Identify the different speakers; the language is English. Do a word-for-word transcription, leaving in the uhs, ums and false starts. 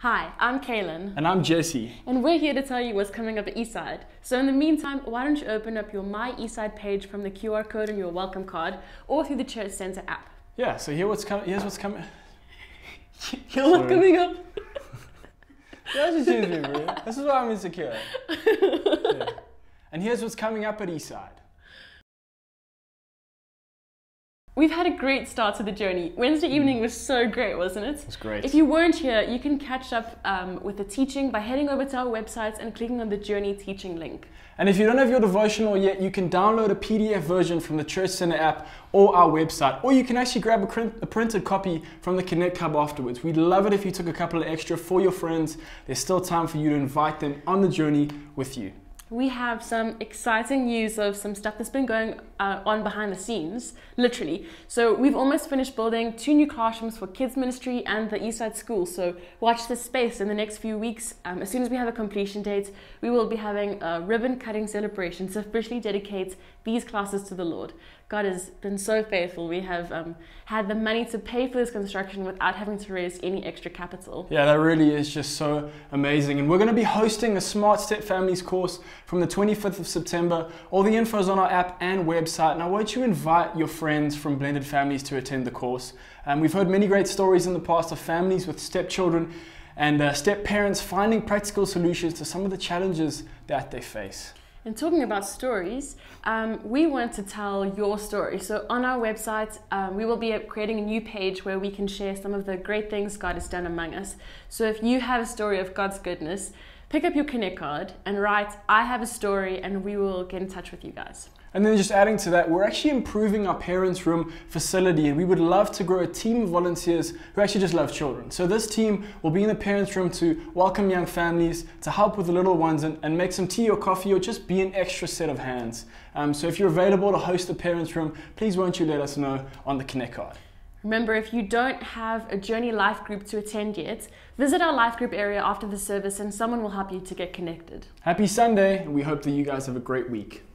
Speaker 1: Hi, I'm Kaylin.
Speaker 2: And I'm Jesse.
Speaker 1: And we're here to tell you what's coming up at Eastside. So in the meantime, why don't you open up your My Eastside page from the Q R code on your welcome card or through the Church Center app.
Speaker 2: Yeah, so here what's coming. Here's what's coming.
Speaker 1: Here's what's coming up.
Speaker 2: That's just me, bro. This is why I'm insecure. Yeah. And here's what's coming up at Eastside.
Speaker 1: We've had a great start to the journey. Wednesday evening was so great, wasn't it?
Speaker 2: It was great.
Speaker 1: If you weren't here, you can catch up um, with the teaching by heading over to our websites and clicking on the Journey teaching link.
Speaker 2: And if you don't have your devotional yet, you can download a P D F version from the Church Center app or our website, or you can actually grab a, print, a printed copy from the Connect Hub afterwards. We'd love it if you took a couple of extra for your friends. There's still time for you to invite them on the journey with you.
Speaker 1: We have some exciting news of some stuff that's been going uh, on behind the scenes, literally. So we've almost finished building two new classrooms for kids ministry and the Eastside School. So watch this space in the next few weeks. Um, as soon as we have a completion date, we will be having a ribbon cutting celebration to officially dedicate these classes to the Lord. God has been so faithful. We have um, had the money to pay for this construction without having to raise any extra capital.
Speaker 2: Yeah, that really is just so amazing. And we're going to be hosting a Smart Step Families course from the twenty-fifth of September. All the info is on our app and website. And I want you to invite your friends from blended families to attend the course. Um, we've heard many great stories in the past of families with stepchildren and uh, step parents finding practical solutions to some of the challenges that they face.
Speaker 1: And talking about stories, um, we want to tell your story. So on our website, um, we will be creating a new page where we can share some of the great things God has done among us. So if you have a story of God's goodness, pick up your Connect card and write, I have a story, and we will get in touch with you guys.
Speaker 2: And then just adding to that, we're actually improving our parents' room facility, and we would love to grow a team of volunteers who actually just love children. So this team will be in the parents' room to welcome young families, to help with the little ones, and, and make some tea or coffee, or just be an extra set of hands. Um, so if you're available to host the parents' room, please won't you let us know on the Connect card.
Speaker 1: Remember, if you don't have a Journey Life group to attend yet, visit our life group area after the service and someone will help you to get connected.
Speaker 2: Happy Sunday, and we hope that you guys have a great week.